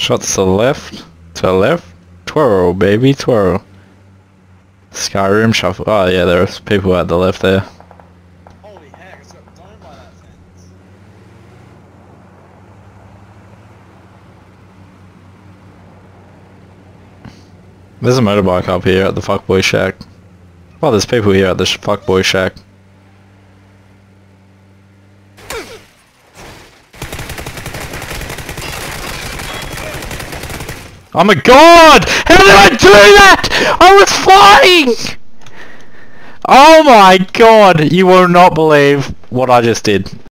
Shots to the left. To the left. Twirl, baby, twirl. Skyrim shuffle. Oh yeah, there's people at the left there. Holy heck, it's got domed by that fence. There's a motorbike up here at the fuckboy shack. Oh, there's people here at the fuckboy shack. Oh my god! How did I do that? I was flying! Oh my god! You will not believe what I just did.